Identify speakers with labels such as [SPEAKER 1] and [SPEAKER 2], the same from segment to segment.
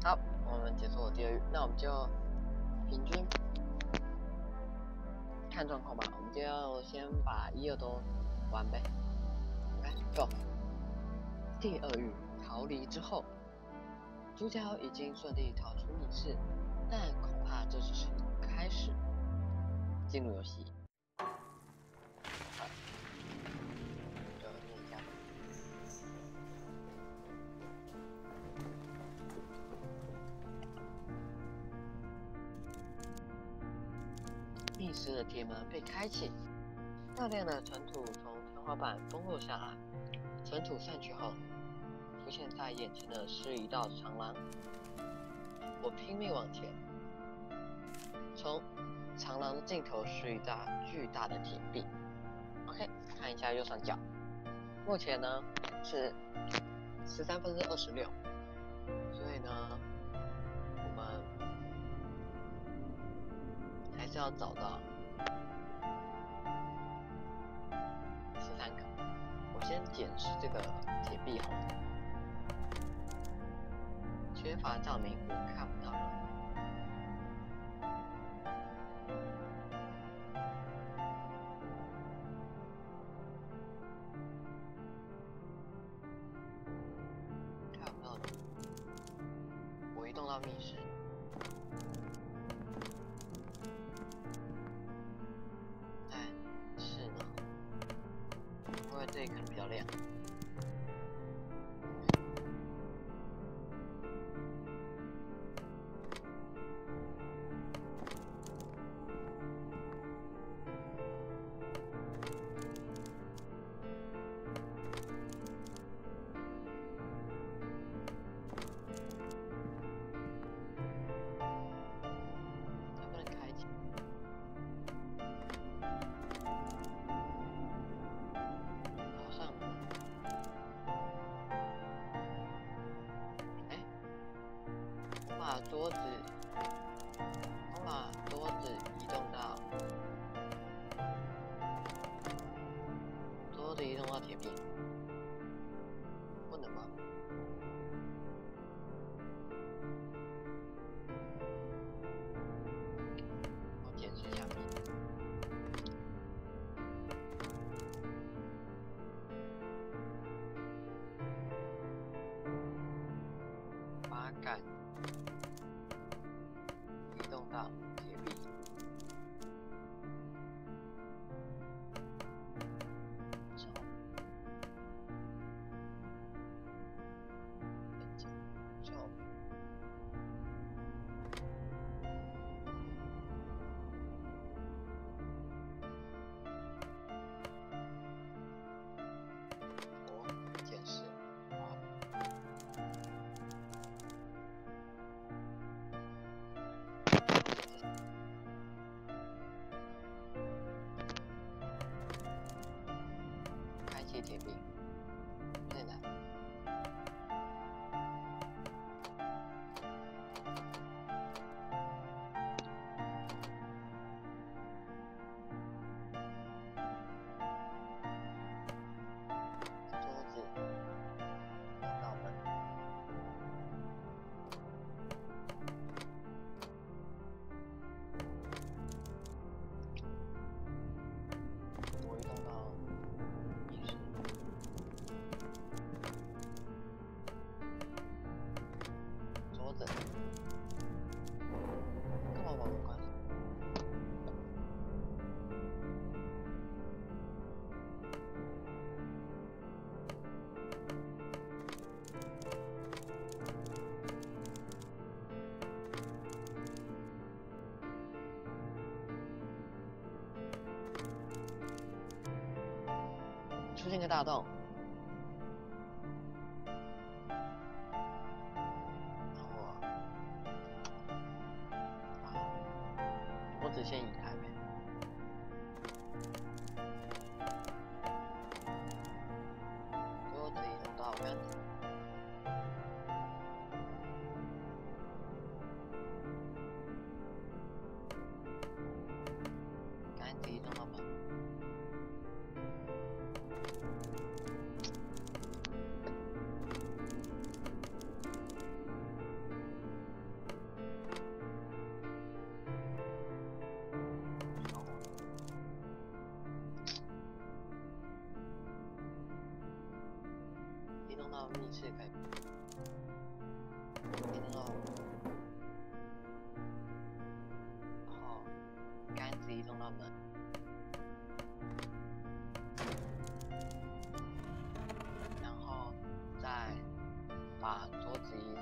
[SPEAKER 1] 好，我们解锁第二域，那我们就平均看状况吧。我们就先把1、2都玩呗。来 ，Go。第二域逃离之后，主角已经顺利逃出密室，但恐怕这只是开始。进入游戏。就念一下。密室的铁门被开启，大量的尘土从天花板崩落下来。尘土散去后，出现在眼前的是一道长廊。我拼命往前，从长廊的尽头是一大巨大的铁壁。OK， 看一下右上角，目前呢是13/26，所以呢，我们还是要找到13个。我先检视这个铁壁好了，缺乏照明，我看不到人。看不到人。我移动到密室。但是呢，因为这里可能比较亮。把桌子移动到铁壁，不能吗？我检视一下壁。把杆移动到铁壁。铁壁，对的。桌子，到门。我移动到密室。桌子，干嘛把门关上？出现个大洞。我只先移开呗。桌子移动到杆子。杆子移动到门。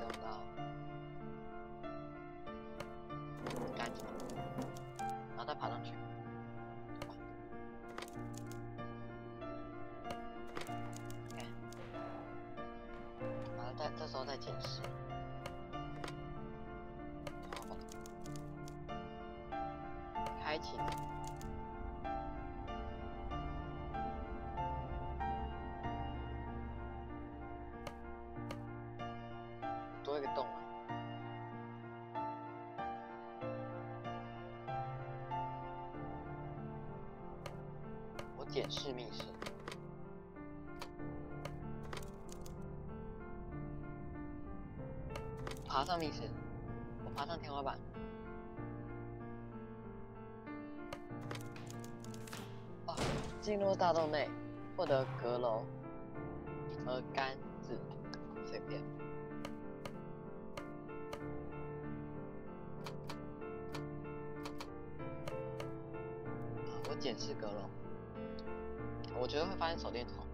[SPEAKER 1] 动到杆子，然后再爬上去。OK， 然后这时候再捡石。开启。多一个洞了。我检视密室。爬上密室，我爬上天花板。哦，进入大洞内，获得阁楼和杆子，随便。我检视阁楼，我觉得会发现手电筒。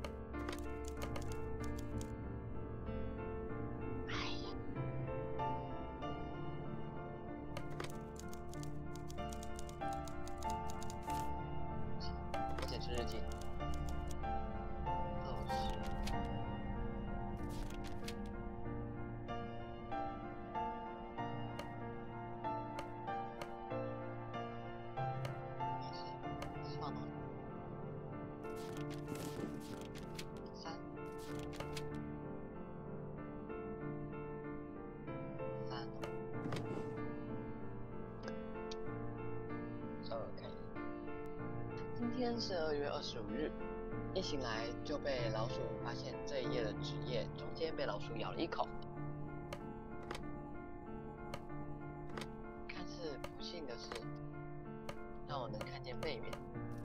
[SPEAKER 1] 日记20。放哪？3。稍微看一下。今天是2月25日，一醒来就被老鼠发现这一页的纸页中间被老鼠咬了一口。看似不幸的是，让我能看见背面。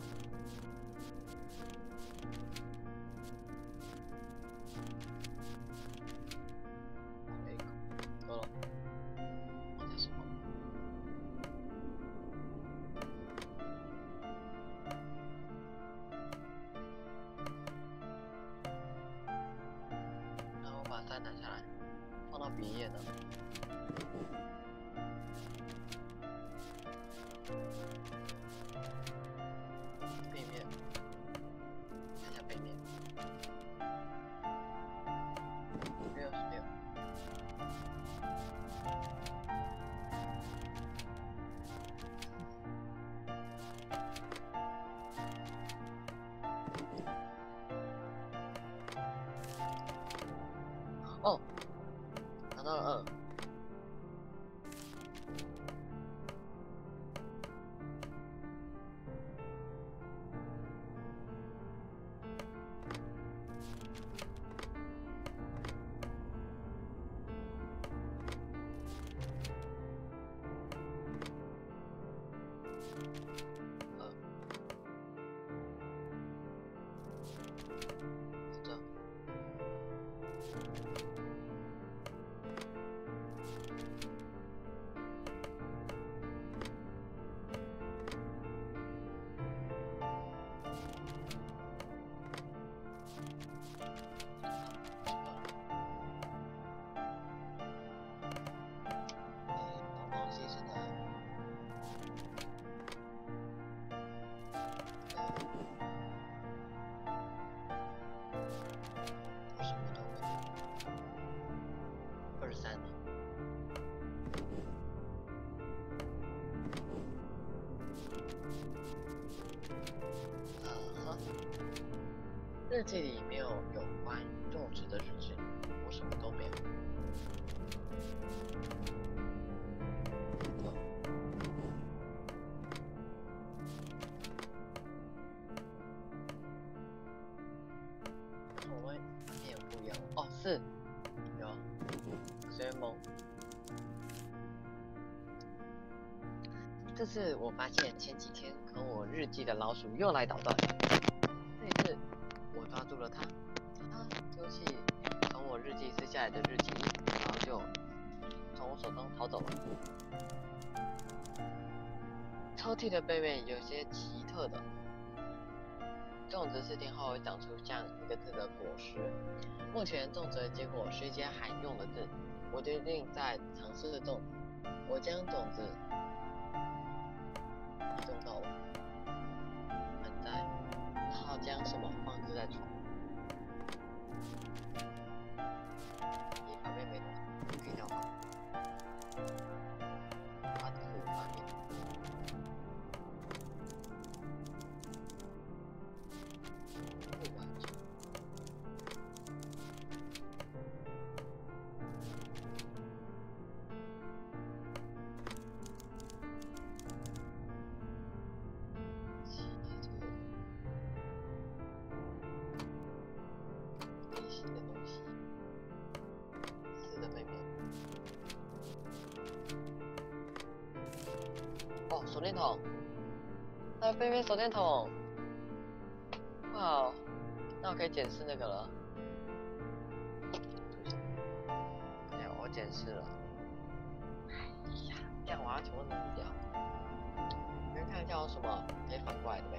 [SPEAKER 1] 够了，放下手。然后把3拿下来，放到笔页呢。背面，看一下背面。616。哦，拿到了2。23。日记里没有有关种植的日志，我什么都没有。我们发现有不一样哦，4有，随便蒙。这次我发现前几天啃我日记的老鼠又来捣乱，这一次我抓住了它，它丢弃从我日记撕下来的日记，然后就从我手中逃走了。抽屉的背面有些奇特的，种植4天后会长出像一个字的果实。目前种植的结果是一些罕用的字， 我决定再尝试种。我将种子移动到盆栽，然后将什么放置在床。旁边没东西，可以掉吗？把土翻面。不完整。新的东西，四的妹妹。哦，手电筒，还有飞飞手电筒。哇哦，那我可以检视那个了。哎，我检视了。哎呀，这样我要全部弄掉。你们看一下有什么可以反过来的没？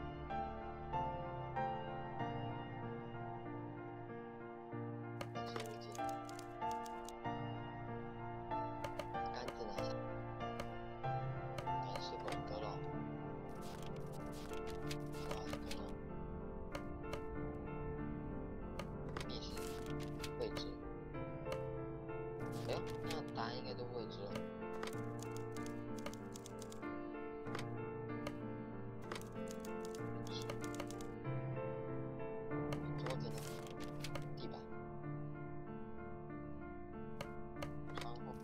[SPEAKER 1] 杆子拿下，干湿狗割肉，割肉，密室，未知。哎呦，那答案应该都未知了。桌子呢？地板。窗户。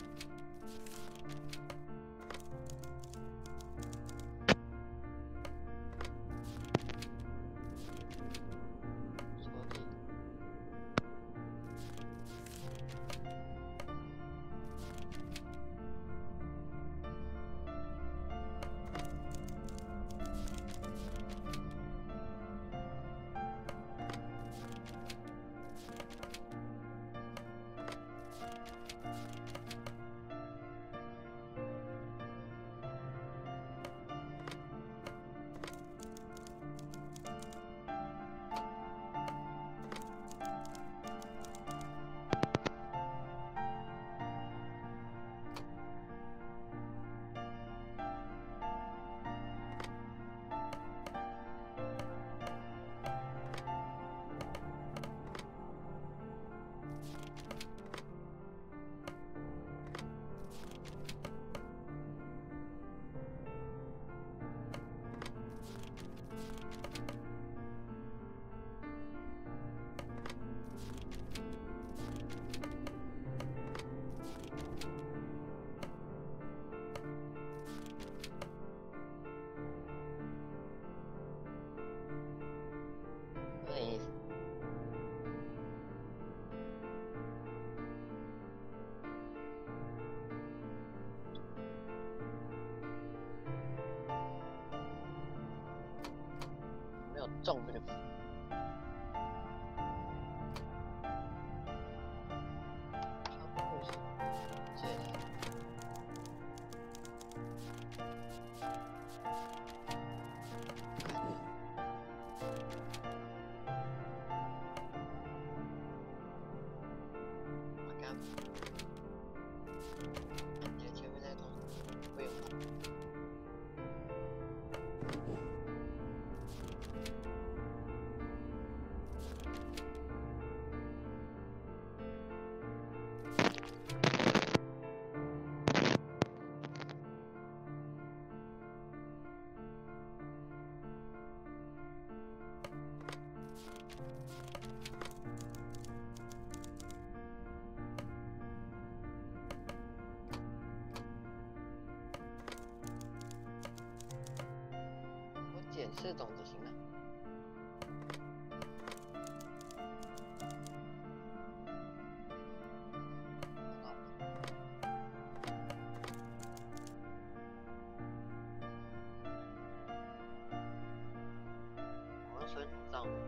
[SPEAKER 1] 抽屉。没有中这个字。检视种子行了。我用水煮造的，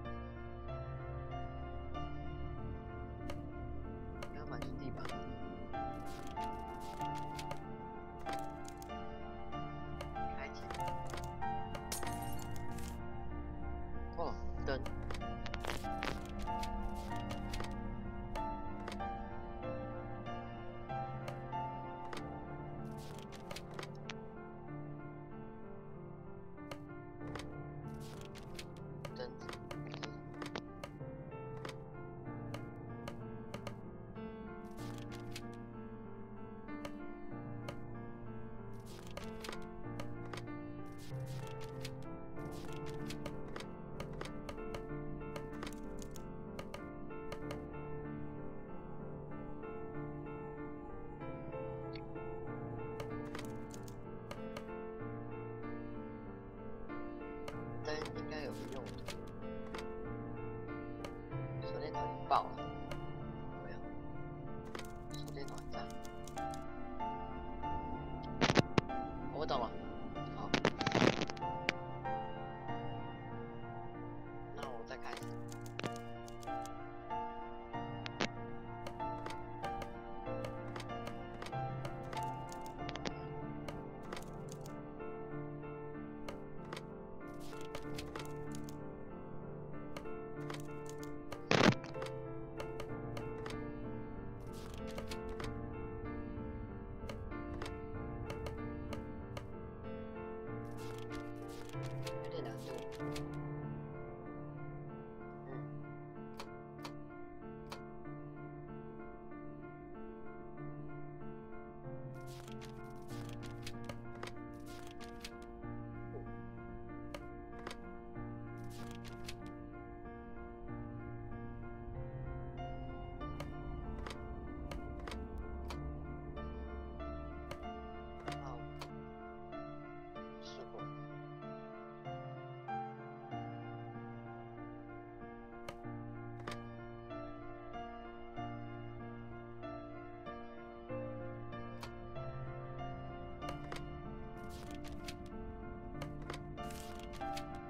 [SPEAKER 1] 应该满是地板。开启。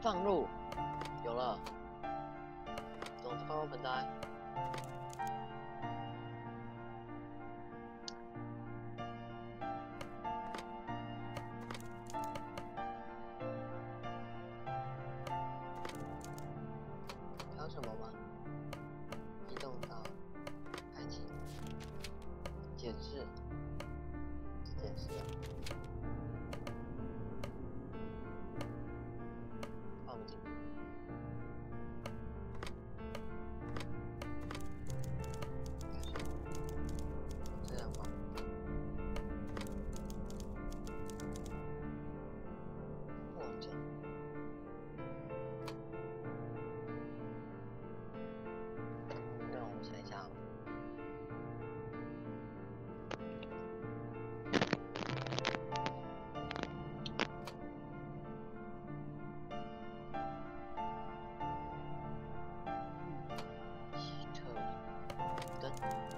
[SPEAKER 1] 放入，有了，种子放入盆栽。还有什么吗？移动到开启，检视，检视啊，放不进。这样吗？或者，让我想一下啊。希特登。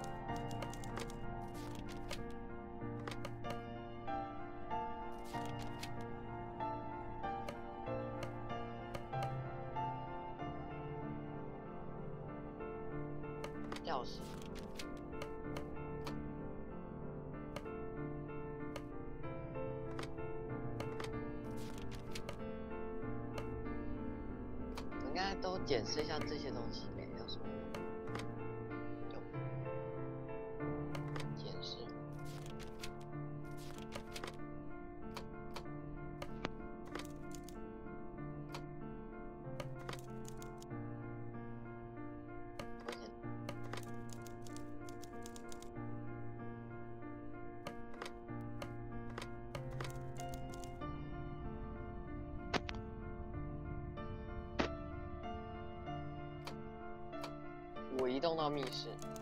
[SPEAKER 1] 钥匙。应该都检视一下这些东西呗，有什么用？检视。我先。我移动到密室。